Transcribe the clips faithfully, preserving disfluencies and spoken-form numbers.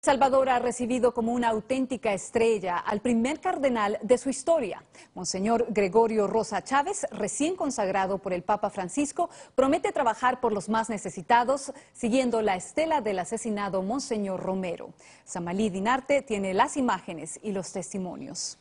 Salvador ha recibido como una auténtica estrella al primer cardenal de su historia. Monseñor Gregorio Rosa Chávez, recién consagrado por el Papa Francisco, promete trabajar por los más necesitados, siguiendo la estela del asesinado Monseñor Romero. Samalí Dinarte tiene las imágenes y los testimonios.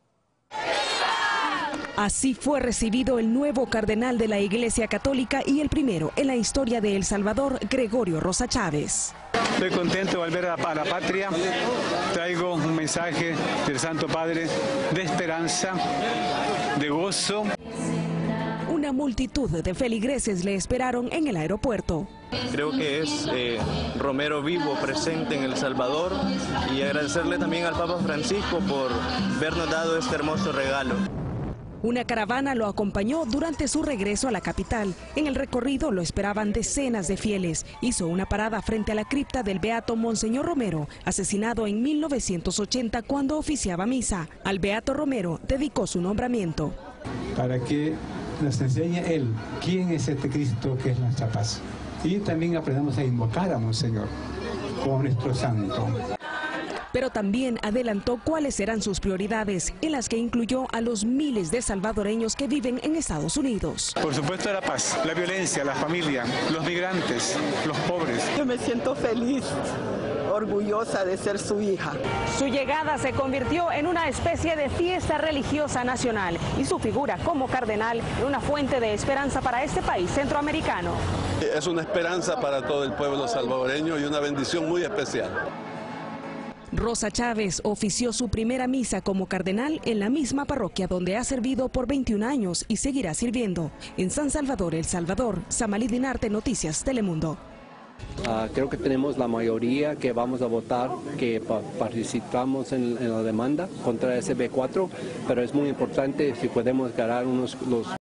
Así fue recibido el nuevo cardenal de la Iglesia Católica y el primero en la historia de El Salvador, Gregorio Rosa Chávez. Estoy contento de volver a la patria. Traigo un mensaje del Santo Padre de esperanza, de gozo. Una multitud de feligreses le esperaron en el aeropuerto. Creo que es eh, Romero vivo, presente en El Salvador, y agradecerle también al Papa Francisco por habernos dado este hermoso regalo. Una caravana lo acompañó durante su regreso a la capital. En el recorrido lo esperaban decenas de fieles. Hizo una parada frente a la cripta del beato Monseñor Romero, asesinado en mil novecientos ochenta cuando oficiaba misa. Al beato Romero dedicó su nombramiento. Para que nos enseñe él quién es este Cristo que es nuestra paz. Y también aprendamos a invocar a Monseñor como nuestro santo. Pero también adelantó cuáles serán sus prioridades, en las que incluyó a los miles de salvadoreños que viven en Estados Unidos. Por supuesto la paz, la violencia, la familia, los migrantes, los pobres. Yo me siento feliz, orgullosa de ser su hija. Su llegada se convirtió en una especie de fiesta religiosa nacional y su figura como cardenal en una fuente de esperanza para este país centroamericano. Es una esperanza para todo el pueblo salvadoreño y una bendición muy especial. Rosa Chávez ofició su primera misa como cardenal en la misma parroquia donde ha servido por veintiún años y seguirá sirviendo. En San Salvador, El Salvador, Samalí Dinarte, Noticias Telemundo. Uh, creo que tenemos la mayoría que vamos a votar, que pa participamos en, en la demanda contra S B cuatro, pero es muy importante si podemos ganar unos los